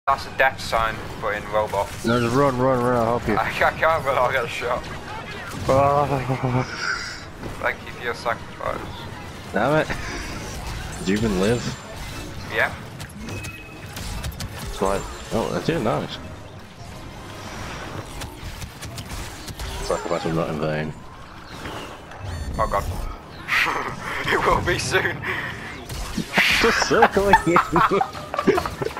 That's a death sign for in robot. No, just run, I'll help you. I can't run, I'll get shot. Oh. Thank you for your sacrifice. Damn it. Did you even live? Yeah. It's like, oh, that's it, nice. Sacrifice was not in vain. Oh god. It will be soon. Just circling in.